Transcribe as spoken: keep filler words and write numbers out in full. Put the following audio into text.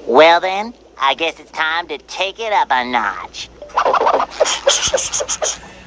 Well then, I guess it's time to take it up a notch.